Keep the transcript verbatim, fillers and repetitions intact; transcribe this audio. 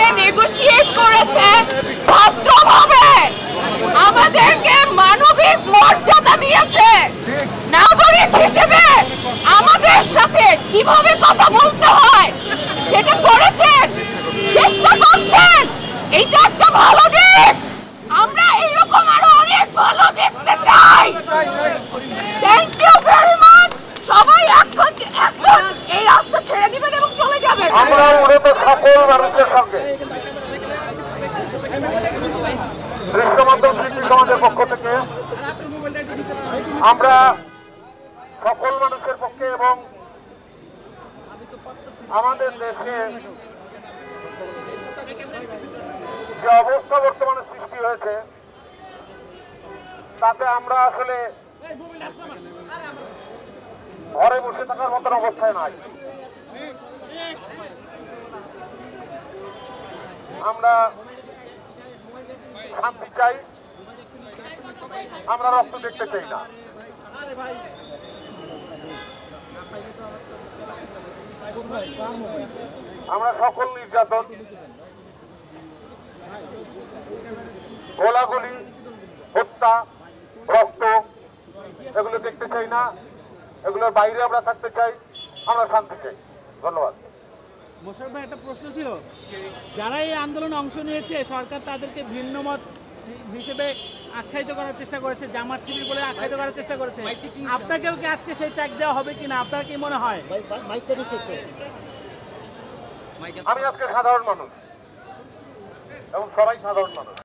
সাথে নেগোশিয়েট করেছে ভদ্রভাবে, আমাদেরকে মানবিক মর্যাদা দিয়েছে, নাগরিক হিসেবে আমাদের সাথে কিভাবে কথা বলতে হয় সেটা করেছেন, চেষ্টা করছেন। এটা একটা ভালো দিক। আমরা এরকম আরো অনেক ভালো দেখতে চাই। Thank you very much. সবাই এখন এখন এই রাস্তা ছেড়ে দিবেন এবং চলে যাবেন। আমরা মূলত সকল মানুষের সঙ্গে দৃশ্যমাধ্যম শিল্পী সমাজের পক্ষ থেকে আমরা সকল মানুষের পক্ষে এবং আমাদের দেশে যে অবস্থা বর্তমানে সৃষ্টি হয়েছে তাতে আমরা আসলে ঘরে বসে থাকার মতন অবস্থায় নাই। আমরা শান্তি চাই, আমরা রক্ত দেখতে চাই না। আমরা সকল নির্যাতন, গোলাগুলি, হত্যা, রক্ত এগুলো দেখতে চাই না। এগুলোর বাইরে আমরা থাকতে চাই, আমরা শান্তি চাই। ধন্যবাদ। মোশাররফ ভাই, একটা প্রশ্ন ছিল, যারা এই আন্দোলনে অংশ নিয়েছে সরকার তাদেরকে ভিন্ন মত হিসেবে আখ্যায়িত করার চেষ্টা করেছে, জামাত শিবির বলে আখ্যায়িত করার চেষ্টা করেছে, আপনাকেও কি আজকে সেই ট্যাগ দেওয়া হবে কিনা, আপনার কি মনে হয়? আমি আজকে সাধারণ মানুষ এবং সবাই সাধারণ মানুষ।